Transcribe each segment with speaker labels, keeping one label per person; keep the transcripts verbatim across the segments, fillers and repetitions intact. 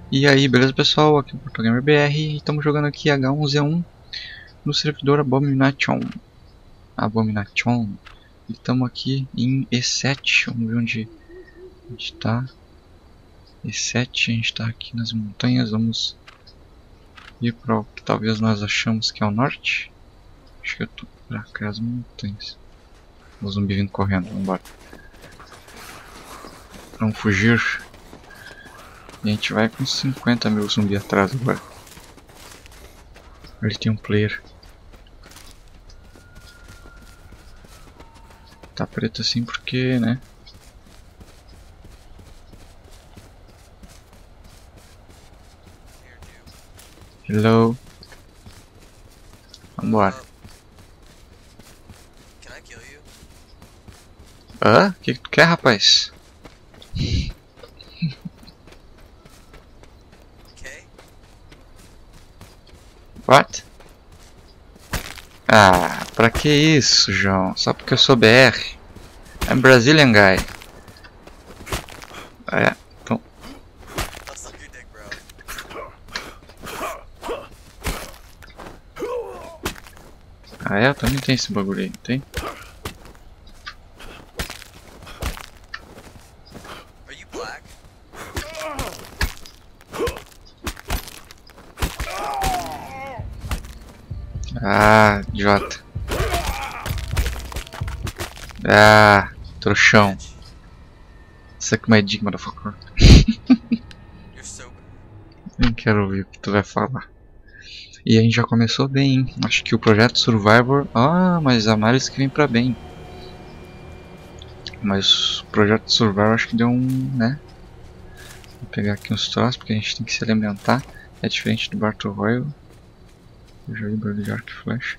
Speaker 1: E aí, beleza pessoal? Aqui é o PortoGamerBR e estamos jogando aqui H um Z um no servidor Abomination. Abomination. E estamos aqui em E sete, vamos ver onde a gente está. E sete, a gente está aqui nas montanhas, vamos ir para o que talvez nós achamos que é o norte. Acho que eu tô para cá as montanhas. O zumbi vindo correndo, vamos embora. Vamos fugir. E a gente vai com cinquenta mil zumbi atrás agora. Ali tem um player. Tá preto assim porque, né? Hello. Vambora.
Speaker 2: Can I kill you?
Speaker 1: Hã? O que, que tu quer, rapaz?
Speaker 2: Okay.
Speaker 1: What? Ah, pra que isso, João? Só porque eu sou B R? I'm Brazilian guy. Ah, é. Então.
Speaker 2: I'll suck your dick, bro.
Speaker 1: Ah, é? Também tem esse bagulho aí, tem?
Speaker 2: Are you black?
Speaker 1: Ah, idiota. Ah, trouxão.
Speaker 2: Bitch.
Speaker 1: Suck my dick, motherfucker.
Speaker 2: You're sober.
Speaker 1: Nem quero ouvir o que tu vai falar. E a gente já começou bem, hein? Acho que o projeto Survivor... Ah, mas a Maris que vem pra bem. Mas o projeto Survivor acho que deu um, né? Vou pegar aqui uns troços porque a gente tem que se alimentar. É diferente do Battle Royale. Eu já vi barulho de arco e flecha.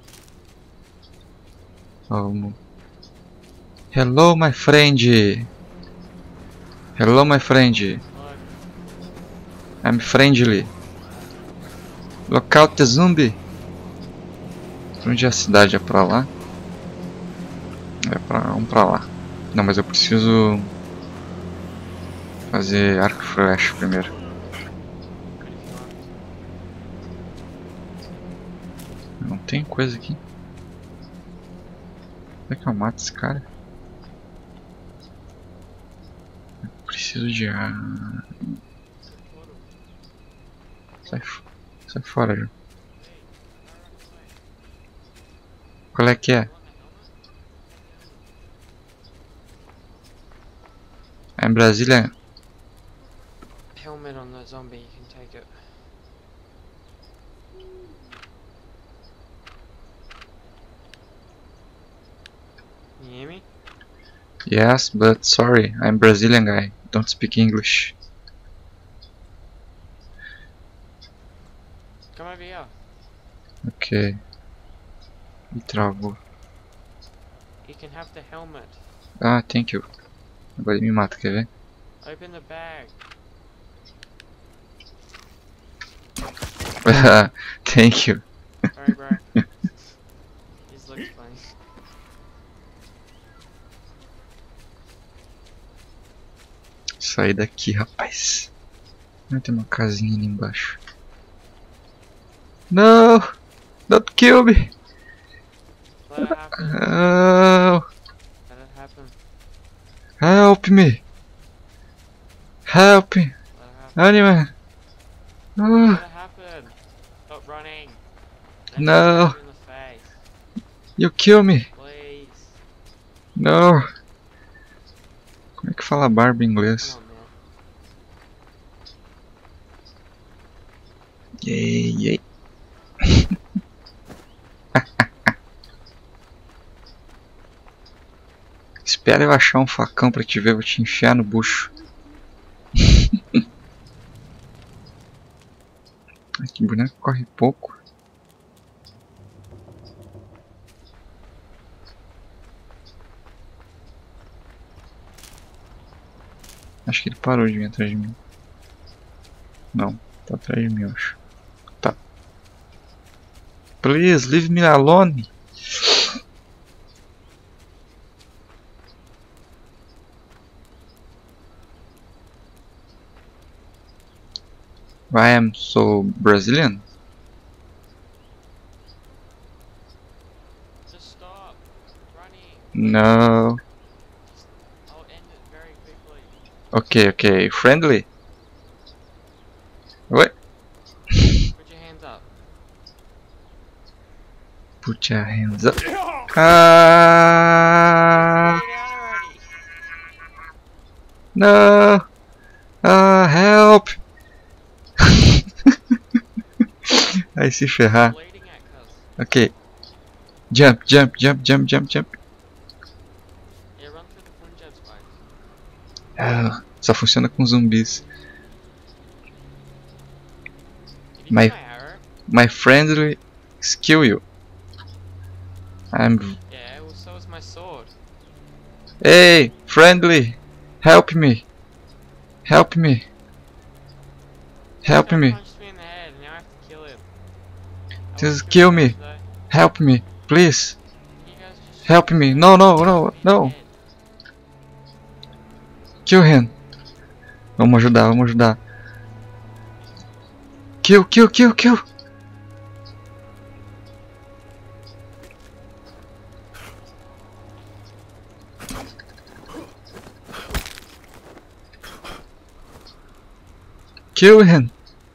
Speaker 1: Vamos. Hello, my friend. Hello, my friend. I'm friendly. Look out the zombie. Pra onde é a cidade? É pra lá? É pra... Vamos pra lá. Não, mas eu preciso fazer arco e flecha primeiro. Não tem coisa aqui. Como é que eu mato esse cara? Eu preciso de ar. Sai, sai fora, já. Qual é que é? É em Brasília?
Speaker 3: Helmet on the zombie, you can take it. Can you hear me?
Speaker 1: Yes, but sorry, I'm Brazilian guy. Don't speak English.
Speaker 3: Come over here.
Speaker 1: Ok. Me travou.
Speaker 3: You can have the helmet.
Speaker 1: Ah, thank you. Agora ele me mata, quer ver?
Speaker 3: Open the bag.
Speaker 1: Thank you.
Speaker 3: Sorry, bro. This looks funny.
Speaker 1: Sair daqui, rapaz. Ah, tem uma casinha ali embaixo. No! Don't kill me!
Speaker 3: Let it happen.
Speaker 1: Oh,
Speaker 3: Let it happen.
Speaker 1: help me! Help me!
Speaker 3: Let it happen.
Speaker 1: Animal!
Speaker 3: Let
Speaker 1: Oh,
Speaker 3: it happen. Stop running. Let me
Speaker 1: No.
Speaker 3: stab you in the face.
Speaker 1: you kill me!
Speaker 3: Please.
Speaker 1: No! Como é que fala barba em
Speaker 3: Come
Speaker 1: inglês?
Speaker 3: on, man.
Speaker 1: Yay, yay. Espera eu achar um facão pra te ver, vou te enfiar no bucho. Ai, que boneco corre pouco. Acho que ele parou de vir atrás de mim. Não, tá atrás de mim, eu acho. Tá. Please, leave me alone. I am so Brazilian.
Speaker 3: Just stop running.
Speaker 1: No.
Speaker 3: I'll end it very quickly.
Speaker 1: Okay, okay. Friendly. What?
Speaker 3: Put your hands up.
Speaker 1: Put your hands up. Ah!
Speaker 3: Lay down already.
Speaker 1: No! Ah, help! Vai se ferrar.
Speaker 3: Bleeding at cuz.
Speaker 1: Ok. Jump, jump, jump, jump, jump, jump.
Speaker 3: Yeah, run through the Punjab spikes.
Speaker 1: Ah, só funciona com zumbis.
Speaker 3: Did you
Speaker 1: My-
Speaker 3: get my arrow?
Speaker 1: My friendly skill you. I'm.
Speaker 3: Yeah, well, so is my sword.
Speaker 1: Hey, friendly! Help me! Help me! Help
Speaker 3: This guy
Speaker 1: me!
Speaker 3: punched me in the head, and now I have to kill him. I
Speaker 1: Just
Speaker 3: won't
Speaker 1: kill
Speaker 3: him
Speaker 1: me.
Speaker 3: though.
Speaker 1: Help me! Please!
Speaker 3: You guys just
Speaker 1: Help me! No, no, no, no!
Speaker 3: Head.
Speaker 1: Kill him! Vamos ajudar, vamos ajudar. Kill, kill, kill, kill! Kill him!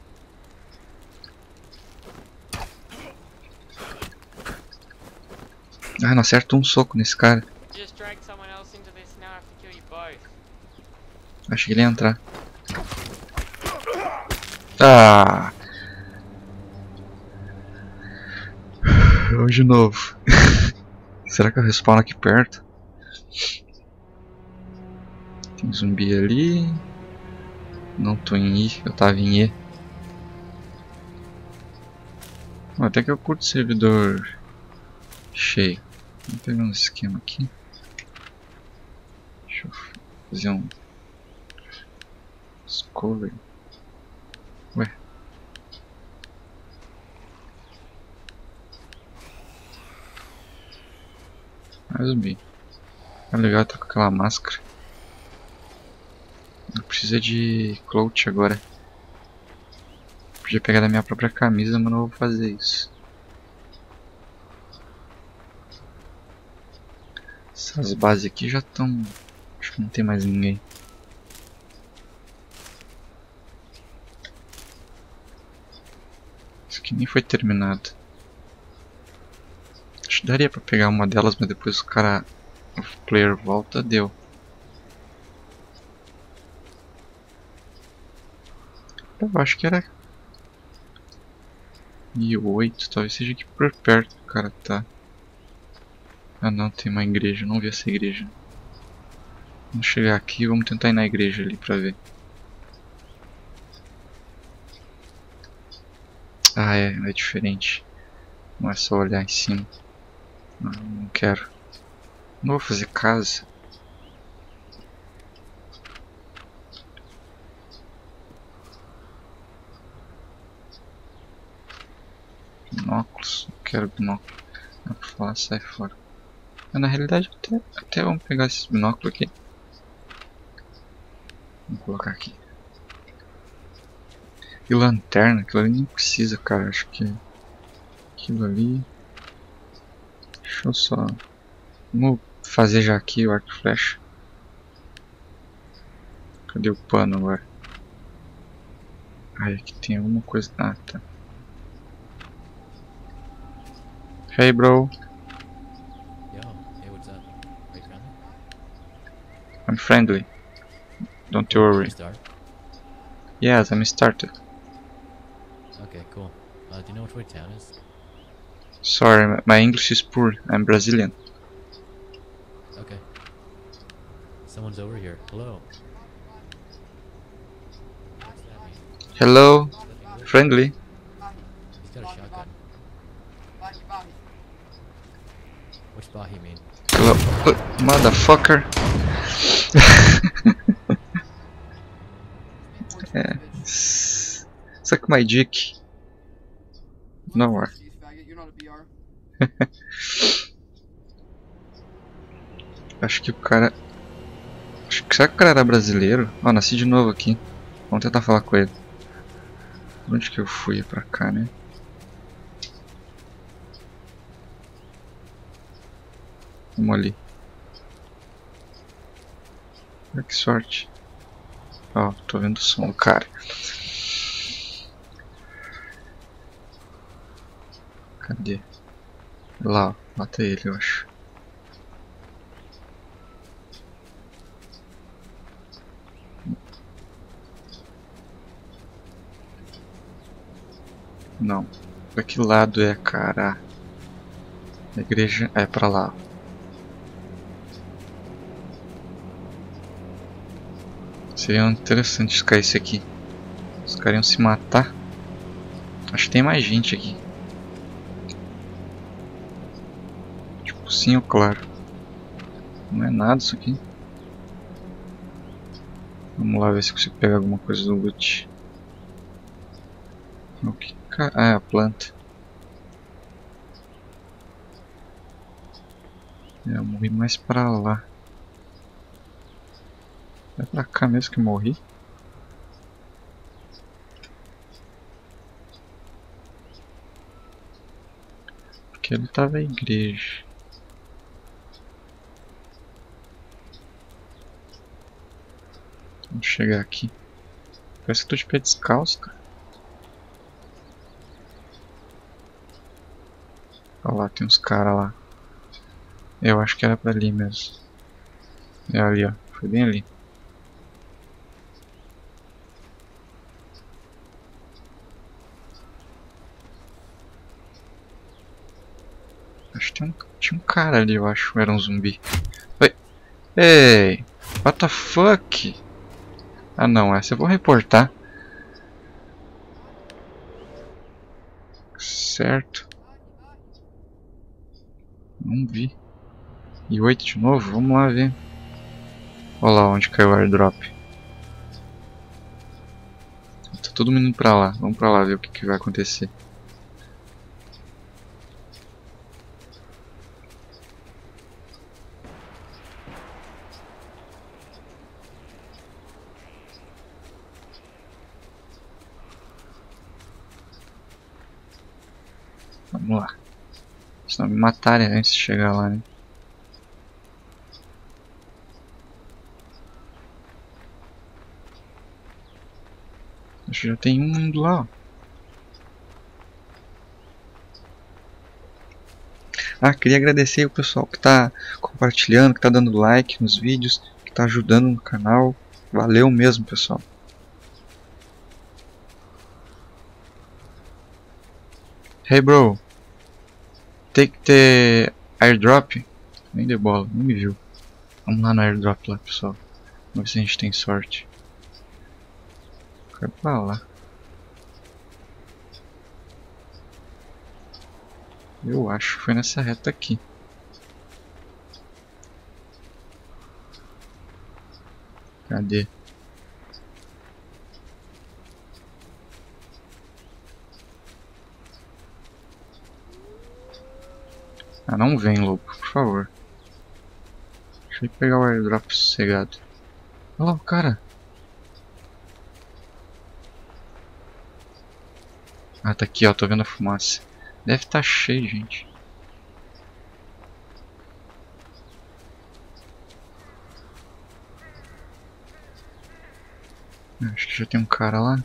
Speaker 1: Ah, não acerta um soco nesse cara.
Speaker 3: Just drag someone else into this, now I have to kill you both.
Speaker 1: Achei que ele ia entrar. Ah! Vamos de novo. Será que eu respawno aqui perto? Tem zumbi ali. Não tô em I, eu tava em E. Oh, até que eu curto o servidor cheio. Vamos pegar um esquema aqui. Deixa eu fazer um Discovery. Ué. Ah, zumbi. É legal, tá com aquela máscara. Eu preciso de clout agora. Podia pegar da minha própria camisa, mas não vou fazer isso. Essas bases aqui já estão... Acho que não tem mais ninguém. Isso aqui nem foi terminado. Acho que daria pra pegar uma delas, mas depois o cara... O player volta, deu. Eu acho que era... E oito, talvez seja aqui por perto que o cara tá. Ah não, tem uma igreja, eu não vi essa igreja. Vamos chegar aqui e vamos tentar ir na igreja ali pra ver. Ah é, é diferente. Não é só olhar em cima. Não, não quero. Não vou fazer casa. Binóculos, não quero binóculo. Não pra falar, sai fora. Mas, na realidade até, até vamos pegar esses binóculos aqui. Vou colocar aqui. E lanterna, aquilo ali nem precisa, cara. Acho que aquilo ali. Deixa eu só. Vamos fazer já aqui o arco e flecha. Cadê o pano agora? Ai, aqui tem alguma coisa. Ah, tá. Hey, bro.
Speaker 4: Yo, hey, what's up? Are you friendly?
Speaker 1: I'm friendly. Don't you worry.
Speaker 4: Start?
Speaker 1: Yes, I'm started.
Speaker 4: Okay, cool. Uh, do you know which way town is?
Speaker 1: Sorry, my- my English is poor. I'm Brazilian.
Speaker 4: Okay. Someone's over here. Hello. What's that mean?
Speaker 1: Hello,
Speaker 4: Is that English?
Speaker 1: friendly.
Speaker 4: He's got a shotgun. Which Bahi mean?
Speaker 1: Hello, uh, motherfucker. É. S- Suck my dick. Não, é. Acho que o cara. Acho que será que o cara era brasileiro? Ó, nasci de novo aqui. Vamos tentar falar com ele. Onde que eu fui? Pra cá, né? Vamos ali. Olha que sorte. Ó, tô vendo o som do cara. Cadê? Lá, ó. Mata ele, eu acho. Não. Pra que lado é, cara? A igreja é pra lá. Seria interessante ficar esse aqui. Os caras iam se matar. Acho que tem mais gente aqui. Tipo, sim ou claro. Não é nada isso aqui. Vamos lá ver se consigo pegar alguma coisa do loot. O que ca... Ah, é a planta. Eu morri mais pra lá. É pra cá mesmo que eu morri? Porque ele tava a igreja. Vamos chegar aqui. Parece que tô de pé descalço, cara. Olha lá, tem uns caras lá. Eu acho que era pra ali mesmo. É ali, ó. Foi bem ali. Acho que tem um, tinha um cara ali, eu acho. Era um zumbi. Oi! Ei! What the fuck? Ah não, essa eu vou reportar. Certo. Não vi. E oito de novo? Vamos lá ver. Olha lá onde caiu o airdrop. Tá todo mundo indo pra lá. Vamos pra lá ver o que, que vai acontecer. Vamos lá. Senão me matarem antes de chegar lá, né? Acho que já tem um indo lá, ó. Ah, queria agradecer o pessoal que tá compartilhando, que tá dando like nos vídeos, que tá ajudando no canal. Valeu mesmo, pessoal. Hey bro, take the airdrop. Nem deu bola, nem me viu. Vamos lá no airdrop lá, pessoal. Vamos ver se a gente tem sorte. Vai pra lá. Eu acho que foi nessa reta aqui. Cadê? Ah, não vem, louco, por favor. Deixa eu pegar o airdrop sossegado. Olha lá o cara. Ah, tá aqui, ó, tô vendo a fumaça. Deve estar cheio, gente. Acho que já tem um cara lá.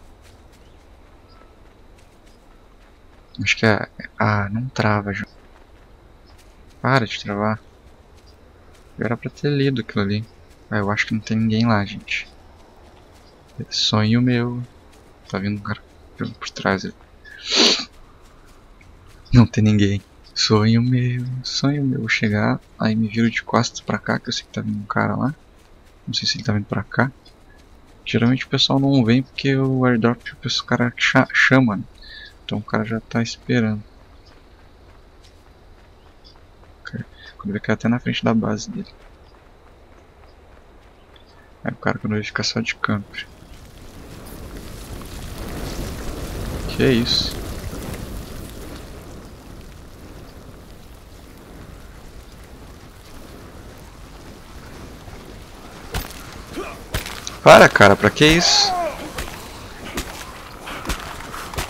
Speaker 1: Acho que é... Ah, não trava, já. Para de travar. Era pra ter lido aquilo ali. Ah, eu acho que não tem ninguém lá, gente. Sonho meu. Tá vindo um cara por trás ali. Não tem ninguém. Sonho meu, sonho meu. Vou chegar, aí me viro de costas pra cá, que eu sei que tá vindo um cara lá. Não sei se ele tá vindo pra cá. Geralmente o pessoal não vem porque o airdrop o cara chama, né? Então o cara já tá esperando. Quando ele cai até na frente da base dele. Aí o cara quando ele fica só de camper. Que é isso? Para, cara, pra que isso?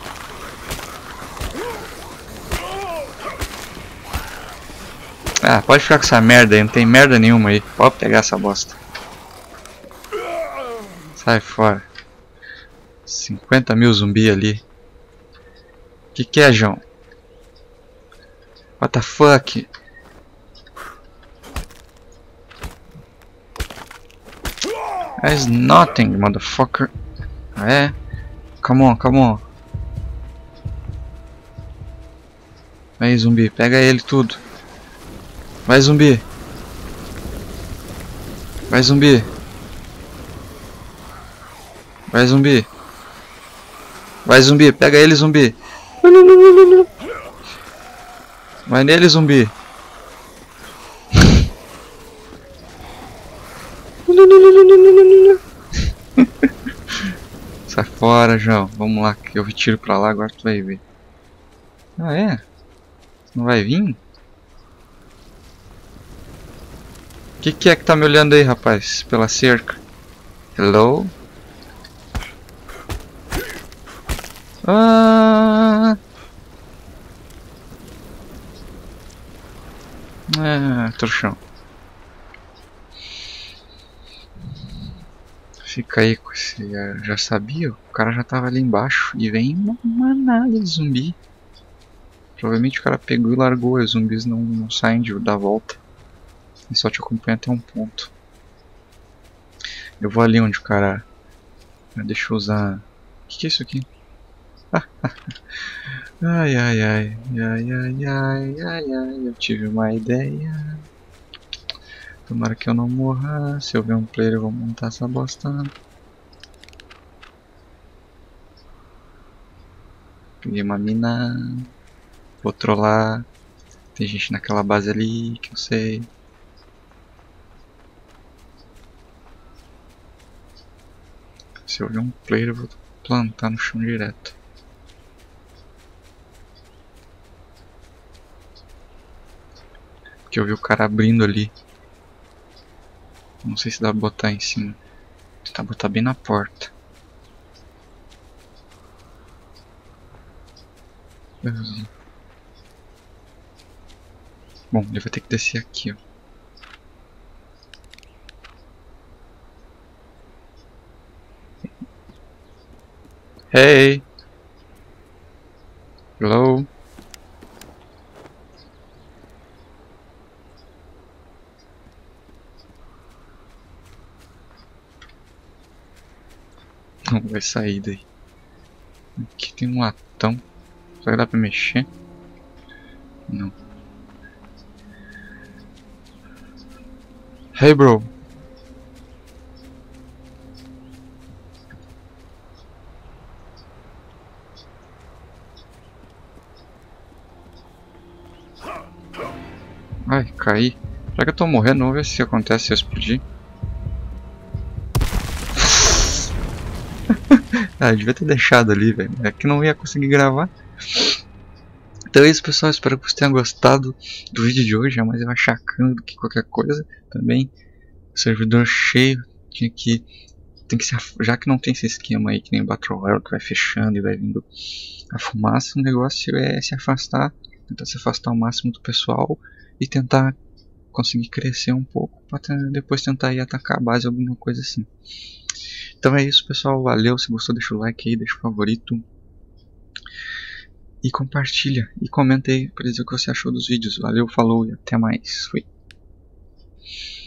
Speaker 1: Ah, pode ficar com essa merda aí, não tem merda nenhuma aí. Pode pegar essa bosta. Sai fora. cinquenta mil zumbi ali. Que que é, João? What the fuck? That's nothing, motherfucker. Ah, é? Come on, come on. Aí, zumbi, pega ele tudo. Vai, zumbi. Vai, zumbi. Vai, zumbi. Vai, zumbi, pega ele, zumbi. Vai nele, zumbi. Sai fora, João. Vamos lá, que eu tiro pra lá, agora tu vai ver. Ah, é? Não vai vir? Que que é que tá me olhando aí, rapaz? Pela cerca. Hello? Ah! Ah, trouxão. Fica aí com esse. Já sabia? O cara já tava ali embaixo. E vem uma manada de zumbi. Provavelmente o cara pegou e largou. Os zumbis não, não saem de, da volta. E só te acompanha até um ponto. Eu vou ali onde o cara. Deixa eu usar. O que, que é isso aqui? Ai ai ai. Ai ai ai ai ai. Eu tive uma ideia. Tomara que eu não morra. Se eu ver um player eu vou montar essa bosta. Peguei uma mina. Vou trollar. Tem gente naquela base ali que eu sei. Se eu ver um player eu vou plantar no chão direto. Porque eu vi o cara abrindo ali. Não sei se dá pra botar em cima. Vou tentar botar bem na porta. Bom, ele vai ter que descer aqui, ó. Hey! Hello? Não vai sair daí. Aqui tem um latão. Será que dá pra mexer? Não. Hey, bro. Ai, caí. Já que eu tô morrendo, vamos ver se acontece se eu explodir. Ah, eu devia ter deixado ali, velho. É que não ia conseguir gravar. Então é isso, pessoal. Espero que vocês tenham gostado do vídeo de hoje. É mais achacando do que qualquer coisa. Também, servidor cheio. Tinha que. Tem que se, já que não tem esse esquema aí que nem o Battle Royale que vai fechando e vai vindo a fumaça, o negócio é se afastar. Tentar se afastar ao máximo do pessoal. E tentar conseguir crescer um pouco. Pra depois tentar ir atacar a base, alguma coisa assim. Então é isso, pessoal. Valeu. Se gostou, deixa o like aí, deixa o favorito. E compartilha. E comenta aí para dizer o que você achou dos vídeos. Valeu, falou e até mais. Fui.